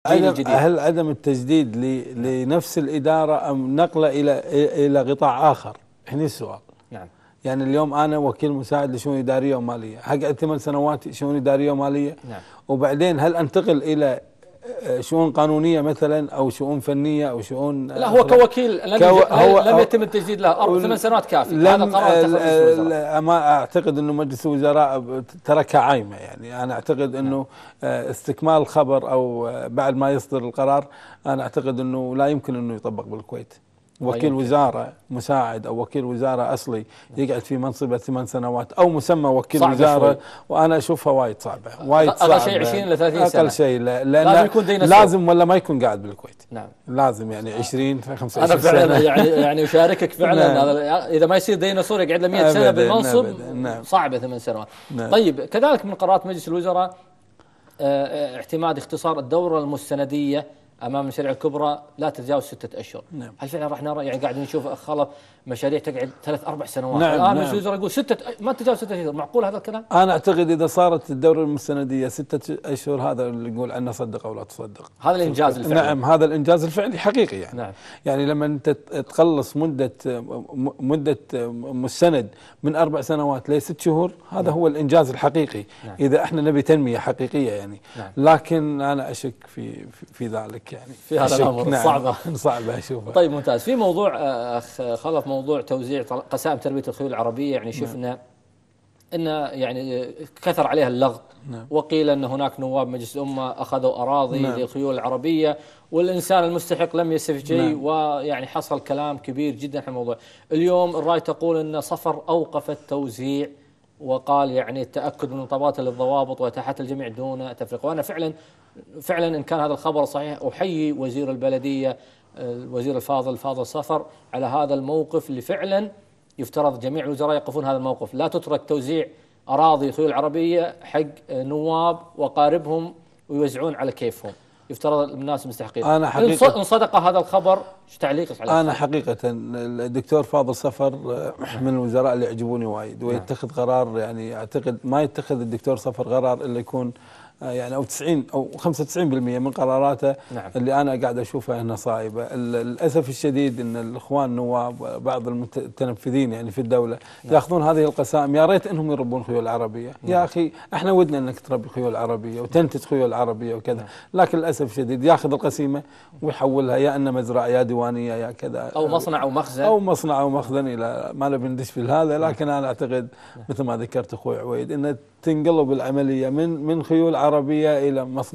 هل عدم التجديد لنفس الإدارة أم نقله إلى قطاع آخر؟ هنا السؤال. نعم. يعني اليوم أنا وكيل مساعد لشؤون إدارية ومالية، هقعد 8 سنوات شؤون إدارية ومالية. نعم. وبعدين هل أنتقل إلى شؤون قانونية مثلا أو شؤون فنية أو شؤون؟ لا، هو كوكيل لم يتم التجديد له 8 سنوات كافي. هذا قرار اتخذ مجلس الوزراء. ما أعتقد أنه مجلس الوزراء تركها عايمة، يعني أنا أعتقد أنه استكمال الخبر أو بعد ما يصدر القرار، أنا أعتقد أنه لا يمكن أنه يطبق بالكويت. وكيل وزارة مساعد أو وكيل وزارة أصلي يقعد في منصبه 8 سنوات أو مسمى وكيل وزارة، وأنا أشوفها وايد صعبة، وايد صعبة. أقل شيء 20 إلى 30 سنة أقل شيء، لازم يكون ديناصور. لازم ولا ما يكون قاعد بالكويت. نعم. لازم يعني 20 25 أنا فعلا سنة. يعني أشاركك فعلا. هذا إذا ما يصير ديناصور يقعد له 100 سنة بالمنصب. صعبة 8 سنوات. طيب، كذلك من قرارات مجلس الوزراء اعتماد اختصار الدورة المستندية امام المشاريع الكبرى لا تتجاوز 6 اشهر. نعم. هل فعلا راح نرى، يعني قاعدين نشوف خلف مشاريع تقعد 3-4 سنوات؟ نعم. الان مجلس الوزراء يقول 6 ما تتجاوز 6 اشهر. معقول هذا الكلام؟ انا اعتقد اذا صارت الدوره المستنديه 6 اشهر، هذا اللي نقول عنه صدق او لا تصدق. هذا الانجاز الفعلي. نعم، هذا الانجاز الفعلي حقيقي يعني. نعم. يعني لما انت تقلص مده مستند من 4 سنوات ل 6 شهور، هذا نعم. هو الانجاز الحقيقي. نعم. اذا احنا نبي تنميه حقيقية يعني. نعم. لكن انا اشك في ذلك يعني، في هذا الامر. نعم. صعبه اشوفها. طيب، ممتاز. في موضوع اخ خلف، موضوع توزيع قسائم تربيه الخيول العربيه. يعني شفنا ان يعني كثر عليها اللغط. نعم. وقيل ان هناك نواب مجلس الامه اخذوا اراضي للخيول العربيه والانسان المستحق لم يستفد شيء. نعم. ويعني حصل كلام كبير جدا في الموضوع. اليوم الراي تقول ان صفر اوقف التوزيع، وقال يعني التاكد من انضباط للضوابط واتاحه الجميع دون تفرقه. وانا فعلا ان كان هذا الخبر صحيح، احيي وزير البلديه الوزير الفاضل صفر على هذا الموقف اللي فعلا يفترض جميع الوزراء يقفون هذا الموقف. لا تترك توزيع أراضي خيول عربية حق نواب وقاربهم ويوزعون على كيفهم. يفترض الناس مستحقين. أنا حقيقة إن صدق هذا الخبر، ايش تعليقك عليه؟ أنا حقيقة الدكتور فاضل صفر من الوزراء اللي يعجبوني وايد، ويتخذ قرار. يعني أعتقد ما يتخذ الدكتور صفر قرار إلا يكون يعني أو 90 أو 95% من قراراته. نعم. اللي أنا قاعد أشوفها أنها صائبة. للأسف الشديد أن الإخوان النواب بعض المتنفذين يعني في الدولة يأخذون هذه القسائم. يا ريت أنهم يربون خيول عربية. يا أخي احنا ودنا أنك تربي خيول عربية وتنتج خيول عربية وكذا. لكن للأسف الشديد يأخذ القسيمة ويحولها يا أن مزرعة يا ديوانية يا كذا، أو مصنع أو مخزن إلى ما نبي ندش في هذا. لكن أنا أعتقد مثل ما ذكرت أخوي عويد أن تنقلب العملية من خيول عربية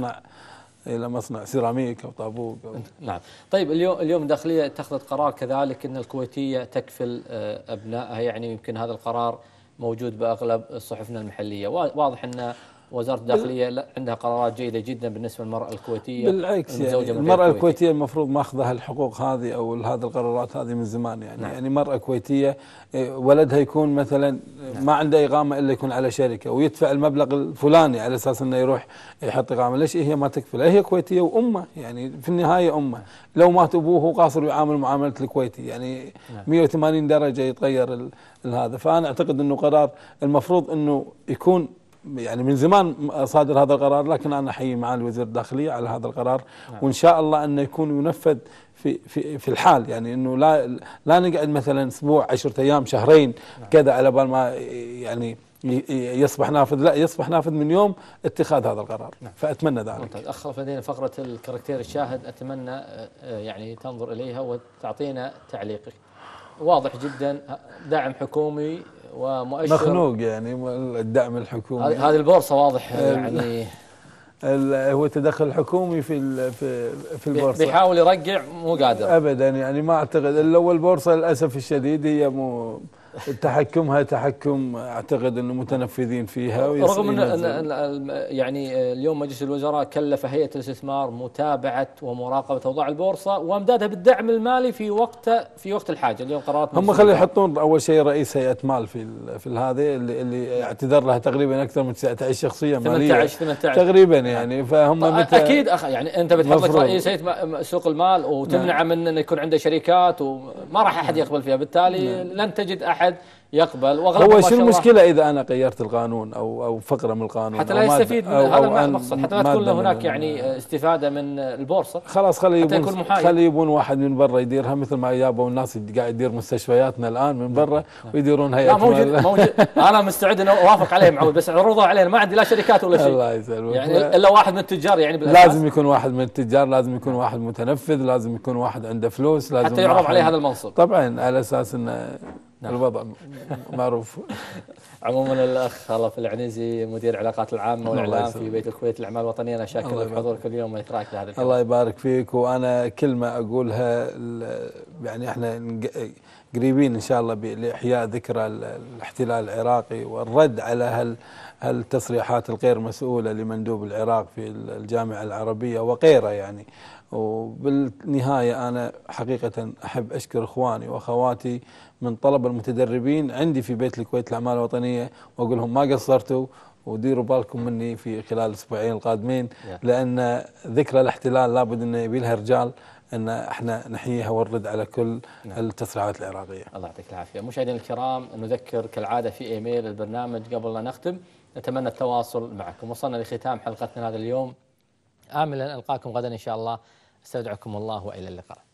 إلى مصنع سيراميك أو طابوق نعم. طيب، اليوم الداخلية اتخذت قرار كذلك أن الكويتية تكفل أبنائها. يعني يمكن هذا القرار موجود بأغلب صحفنا المحلية. واضح أن وزارة الداخلية عندها قرارات جيدة جدا بالنسبة للمرأة الكويتية. بالعكس، يعني المرأة الكويتية المفروض ماخذها الحقوق هذه أو هذه القرارات هذه من زمان يعني. نعم. يعني مرأة كويتية ولدها يكون مثلا ما عنده إقامة إلا يكون على شركة ويدفع المبلغ الفلاني على أساس أنه يروح يحط إقامة. ليش هي ما تكفل؟ هي كويتية وأمة، يعني في النهاية أمة. لو مات أبوه قاصر يعامل معاملة الكويتي يعني. 180 درجة يتغير هذا. فأنا أعتقد أنه قرار المفروض أنه يكون يعني من زمان صادر هذا القرار. لكن أنا أحيي معالي وزير الداخلية على هذا القرار. وإن شاء الله أنه يكون ينفذ في الحال. يعني أنه لا نقعد مثلا أسبوع 10 أيام شهرين كذا على بال ما يعني يصبح نافذ. لا، يصبح نافذ من يوم اتخاذ هذا القرار. فأتمنى ذلك. ممتاز. أخلف لدينا فقرة الكاركتير الشاهد، أتمنى يعني تنظر إليها وتعطينا تعليقك. واضح جدا دعم حكومي ومؤشر مخنوق يعني الدعم الحكومي. هذه البورصة واضح يعني هو تدخل حكومي في البورصة. بيحاول يرجع مو قادر ابدا. يعني ما اعتقد الا البورصة للاسف الشديد هي تحكمها تحكم اعتقد انه متنفذين فيها. رغم ان يعني اليوم مجلس الوزراء كلف هيئة الاستثمار متابعة ومراقبة اوضاع البورصة وامدادها بالدعم المالي في وقت الحاجة. اليوم قرارات هم خلي يحطون اول شيء رئيس هيئة مال في هذه اللي اعتذر لها تقريبا اكثر من 19 شخصية مالية 18 تقريبا يعني. فهم اكيد يعني انت بتحط لك رئيس هيئة سوق المال وتمنع من انه يكون عنده شركات وما راح احد يقبل فيها. بالتالي لن تجد احد يقبل، هو شو المشكلة إذا أنا غيرت القانون أو فقرة من القانون حتى لا يستفيد من هذا المقصد، حتى لا تكون هناك يعني استفادة من البورصة. خلاص خلي يبون واحد من برا يديرها، مثل ما جابوا الناس قاعد يدير مستشفياتنا الآن من برا ويديرون هيئة. موجود أنا مستعد أن أوافق عليه معود، بس عروضه علينا، ما عندي لا شركات ولا شيء. الله يسلمك. يعني إلا واحد من التجار، يعني لازم يكون واحد من التجار، لازم يكون واحد متنفذ، لازم يكون واحد عنده فلوس، لازم حتى يعرض عليه هذا المنصب طبعا، على أساس أن الوضع معروف. عموما الأخ خلف العنيزي مدير العلاقات العامة والإعلام في بيت الكويت للأعمال الوطنية، أنا شاكر لك حضورك اليوم وإتراك لهذا الكلام. الله يبارك فيك. وأنا كلمة أقولها، يعني احنا قريبين إن شاء الله لإحياء ذكرى الاحتلال العراقي والرد على هالتصريحات الغير مسؤولة لمندوب العراق في الجامعة العربية وغيره يعني. وبالنهاية أنا حقيقة أحب أشكر إخواني وأخواتي من طلبة المتدربين عندي في بيت الكويت للأعمال الوطنية، وأقول لهم ما قصرتوا، وديروا بالكم مني في خلال الأسبوعين القادمين، لأن ذكرى الاحتلال لابد أن يبي لها رجال أن احنا نحييها ونرد على كل التصريحات العراقية. الله يعطيك العافية. مشاهدينا الكرام، نذكر كالعادة في إيميل البرنامج قبل لا نختم، نتمنى التواصل معكم. وصلنا لختام حلقتنا هذا اليوم، آملا ألقاكم غدا إن شاء الله. استودعكم الله وإلى اللقاء.